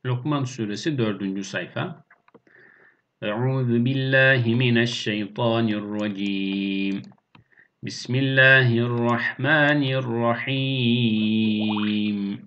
Lokman Suresi 4. sayfa. Euzu billahi mineşşeytanirracim. Bismillahirrahmanirrahim.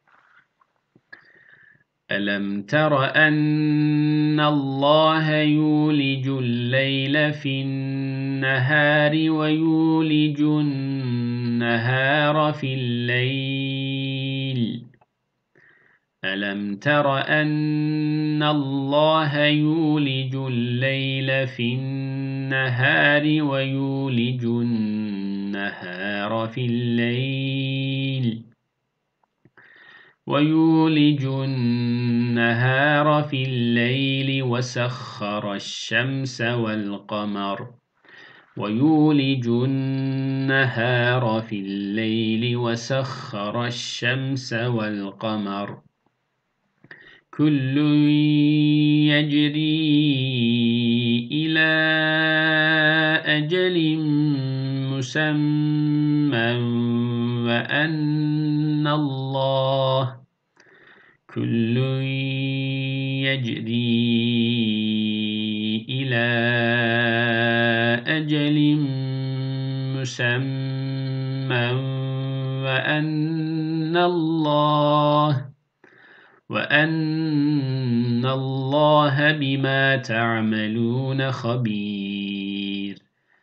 Elem tera ennallaha yulicul leyla fin-nehari ve yulicun nehara fil-leyl. ألم تر أن الله يولج الليل في النهار ويولج النهار في الليل وسخر الشمس والقمر ويولج النهار في الليل وسخر الشمس والقمر كل يجري إلى أجل مسمى وأن الله بما تعملون خبير.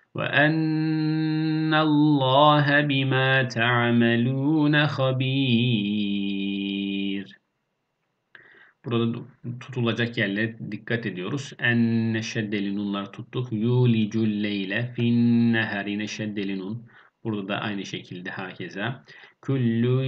Burada tutulacak yerlere dikkat ediyoruz. En şeddeli nunları tuttuk. Yulicul leyle fin neherine şeddeli nun. Burada da aynı şekilde hakeza. Kullu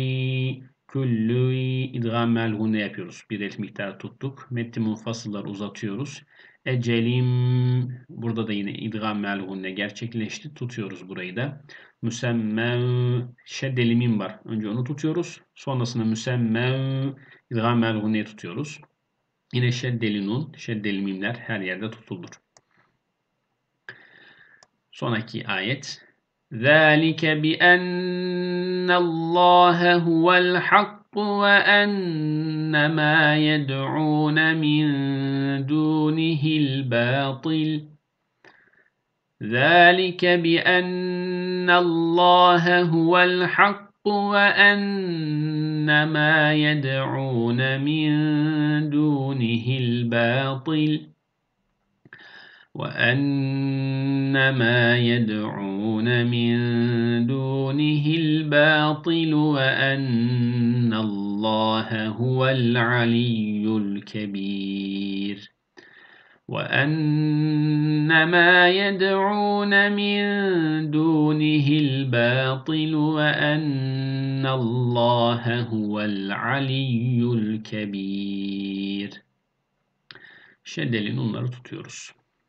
idgam melhune yapıyoruz. Bir elif miktarı tuttuk. Metti munfasılları uzatıyoruz. Ecelim burada da yine idgam melhune gerçekleşti. Tutuyoruz burayı da. Müsemmen şeddeli mim var. Önce onu tutuyoruz. Sonrasında müsemmen idgam melhuneyi tutuyoruz. Yine şeddeli nun, şeddeli mimler her yerde tutulur. Sonraki ayet. ذَٰلِكَ بِأَنَّ اللّٰهَ هُوَ الْحَقُّ وَأَنَّ مَا يَدْعُونَ مِن دُونِهِ الْبَاطِلُ ذَٰلِكَ بِأَنَّ اللّٰهَ هُوَ الْحَقُّ وَأَنَّ مَا يَدْعُونَ مِن دُونِهِ الْبَاطِلُ وَأَنَّ اللّٰهَ هُوَ الْعَلِيُّ الْكَبِيرُ. وَأَنَّ مَا يَدْعُونَ مِن دُونِهِ الْبَاطِلُ وَأَنَّ اللّٰهَ هُوَ الْعَلِيُّ الْكَبِيرُ. Şeddeli nunları tutuyoruz.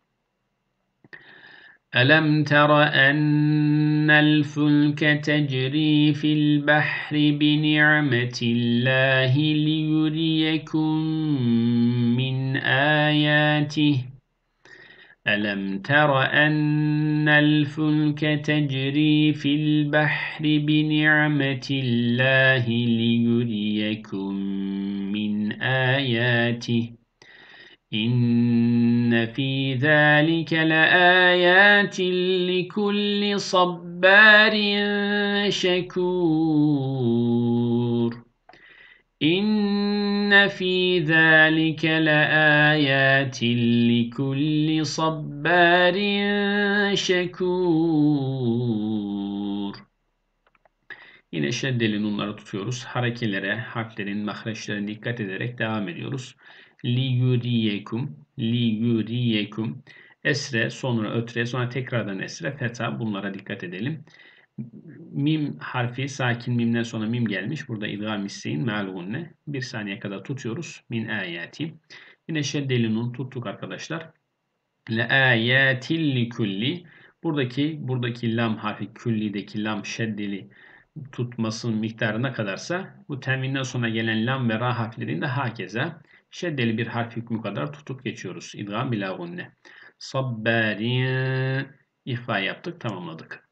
أَلَمْ تَرَ أَنَّ الْفُلْكَ تَجْرِي فِي الْبَحْرِ بِنِعْمَتِ اللَّهِ لِيُرِيَكُم مِّنْ آيَاتِهِ أَلَمْ تَرَ أَنَّ الْفُلْكَ تَجْرِي فِي الْبَحْرِ بِنِعْمَتِ اللَّهِ لِيُرِيَكُم مِّنْ آيَاتِهِ إِنَّ فِي ذَلِكَ لَآيَاتٍ لِكُلِّ صَبَّارٍ شَكُورٍ. إِنَّ فِي ذَلِكَ لَآيَاتٍ لِكُلِّ صَبَّارٍ شَكُورٍ. Yine şeddeli nunları tutuyoruz. Harekelere, harflerin, mahreçlerine dikkat ederek devam ediyoruz. Liyuriyekum. Esre, sonra ötre, sonra tekrardan esre, feta. Bunlara dikkat edelim. Mim harfi, sakin mimden sonra mim gelmiş. Burada idgam isteyin, me'al-gunne. Bir saniye kadar tutuyoruz. Min ayati. Yine şeddeli nun tuttuk arkadaşlar. Le ayatil li kulli. Buradaki lam harfi, küllideki lam şeddeli tutmasının miktarı ne kadarsa bu tenvinden sonra gelen lam ve ra harflerinde hakeza şeddeli bir harf hükmü kadar tutup geçiyoruz. İdgam bila gunne. Sabbarin ihfa yaptık, tamamladık.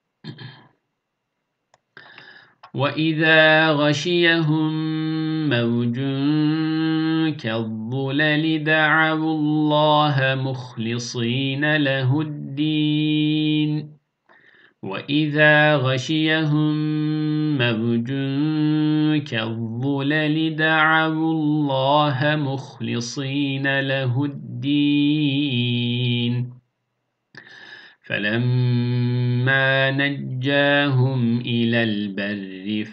وَإِذَا غَشِيَهُم مَّوْجٌ كالظلل دعوا الله مخلصين له الدين وإذا غشيهم موج كالظلل دعوا الله مخلصين له الدين فلما نجاهم إلى البر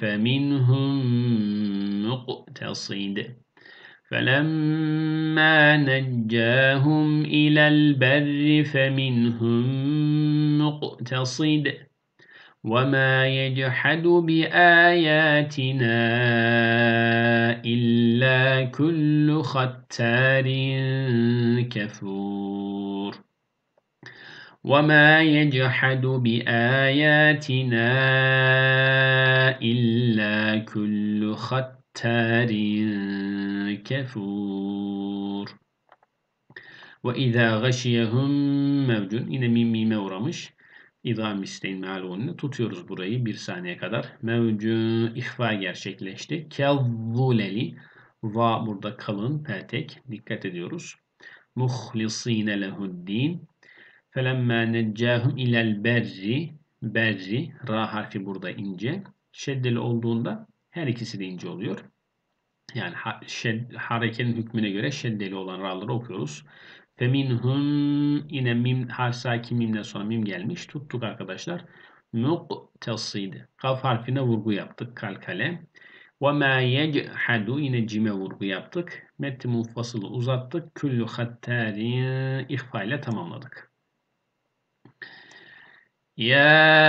فمنهم مقتصد وما يجحد بآياتنا إلا كل ختار كفور وما يجحد بآياتنا إلا كل ختار كفور وإذا غشيهم موc yine mime uğramış. İdgam isteğin mealununu tutuyoruz burayı bir saniye kadar. Mevcu ihfa gerçekleşti. Kezzuleli va burada kalın peltek dikkat ediyoruz. Muhlisine lehuddin felemmâ neccâhum ilel berri ra harfi burada ince. Şeddeli olduğunda her ikisi de ince oluyor. Yani harekenin hükmüne göre şeddeli olan ra'ları okuyoruz. Feminhum yine mim harf sakin mimden sonra mim gelmiş. Tuttuk arkadaşlar. Muqtasid. Kaf harfine vurgu yaptık. Kalkale. Ve ma yechadu yine cime vurgu yaptık. Metti munfasılı uzattık. Küllü hattarin ihfa ile tamamladık. Ya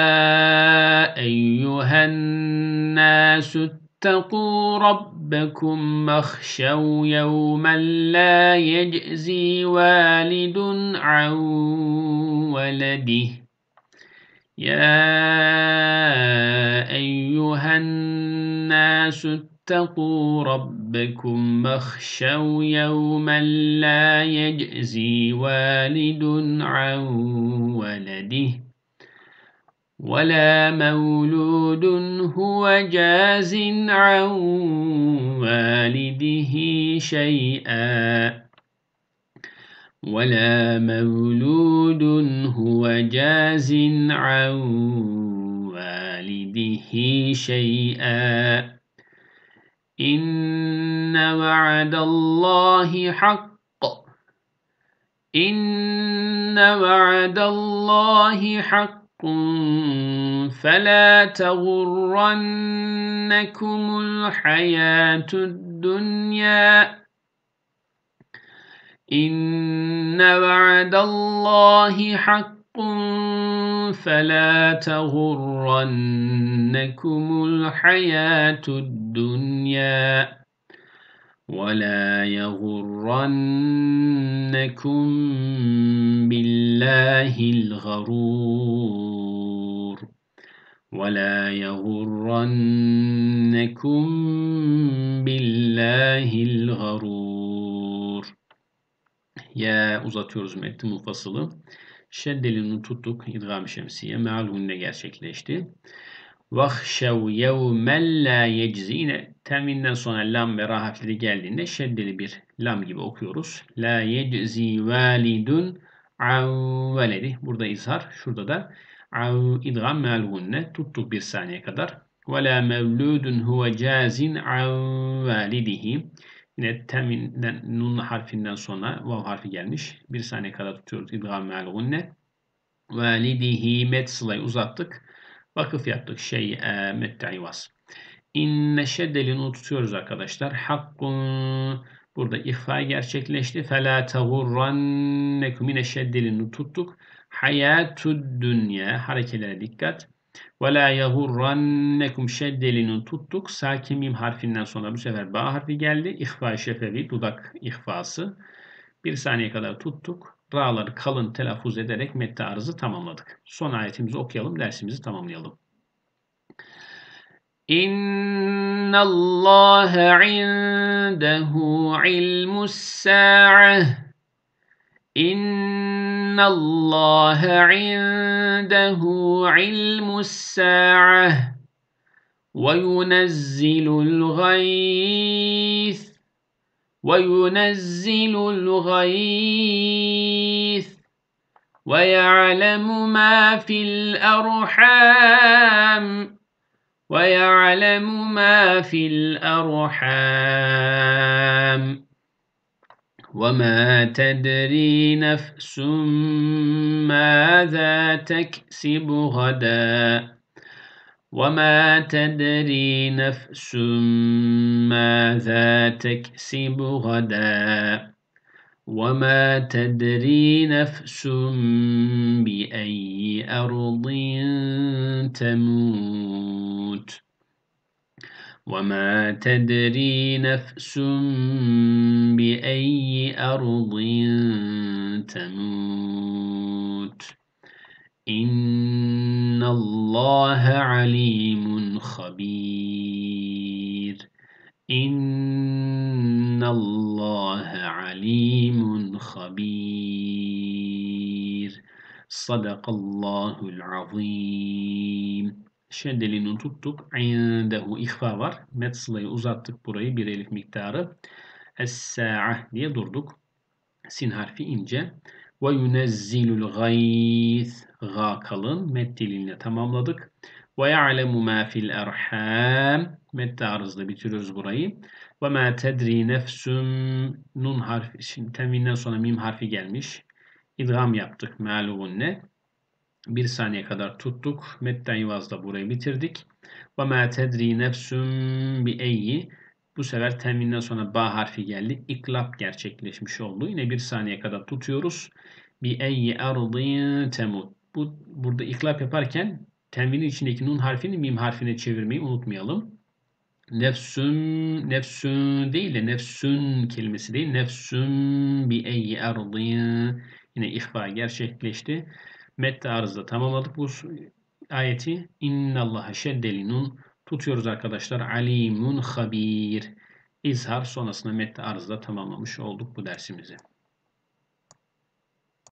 eyyühen nasu اتقوا ربكم واخشوا يوما لا يجزي والد عن ولده يا أيها الناس اتقوا ربكم واخشوا يوما لا يجزي والد عن ولده ولا مولود هو جاز عن والده شيئا ولا مولود هو جاز عن والده شيئا إن وعد الله حق إن وعد الله حق فلا تغرنكم الحياة الدنيا إن وعد الله حق فلا تغرنكم الحياة الدنيا ولا يغرنكم بالله الغرور ولا يغرنكم بالله الغرور. Ya uzatıyoruz metni mufasılı. Şeddelini tuttuk. İdgam-ı şemsiye. Meal hunne gerçekleşti. Vahşev yevmen la yeczi. Yine teminden sonra lam ve ra harfleri geldiğinde şeddeli bir lam gibi okuyoruz. La yeczi validun an veledi. Burada izhar. Şurada da idgam meal hunne. Tuttuk bir saniye kadar. Ve la mevludun huve cazin an validihi. Yine teminden nun harfinden sonra vav harfi gelmiş. Bir saniye kadar tutuyoruz. İdgam meal hunne. Validihi met sılayı uzattık. Vakıf yaptık. Metta'ivas. İnne şeddelini tutuyoruz arkadaşlar. Hakkun burada ihfa gerçekleşti. Fela tegurrannekum yine şeddelini tuttuk. Hayatud dünya harekelere dikkat. Ve la yegurrannekum şeddelini tuttuk. Sakin mim harfinden sonra bu sefer ba harfi geldi. İhfa şefevi dudak ihfası. Bir saniye kadar tuttuk. Ra'ları kalın telaffuz ederek metni arızı tamamladık. Son ayetimizi okuyalım, dersimizi tamamlayalım. İnnallâhe indehu ilmus-sâ'ah İnnallâhe indehu ilmus-sâ'ah ve yunezzilul gayth وينزل الغيث ويعلم ما في الأرحام وما تدري نفس ماذا تكسب غدا وما تدري نفس بأي أرض تموت إن الله عليم خبير Sadakallahul azim. Şeddelini tuttuk. İndehu ihfa var. Met sılayı uzattık burayı. Bir elif miktarı. Es-sa'a diye durduk. Sin harfi ince. Ve yunezzilul gayz. Ga kalın. Met diliyle tamamladık. Ve ya'lemu ma fil erham. Met arızla bitiriyoruz burayı. Ve ma tedri nefsum. Nun harfi. Şimdi tenvinden sonra mim harfi gelmiş. İdgam yaptık. Me'lugunne. Bir saniye kadar tuttuk. Metten yuvazda burayı bitirdik. Ve ma tedri nefsum bi eyyi. Bu sefer tenvinden sonra ba harfi geldi. İklap gerçekleşmiş oldu. Yine bir saniye kadar tutuyoruz. Bi eyyi ardin temut. Burada iklap yaparken tenvinin içindeki nun harfini mim harfine çevirmeyi unutmayalım. Nefsün değil de nefsün kelimesi değil. Nefsün bi eyyi ardin. Yine ihfa gerçekleşti. Mette arızda tamamladık bu ayeti. İnnallaha şeddelinun. Tutuyoruz arkadaşlar. Alimun habir. İzhar sonrasında mette arızda tamamlamış olduk bu dersimizi.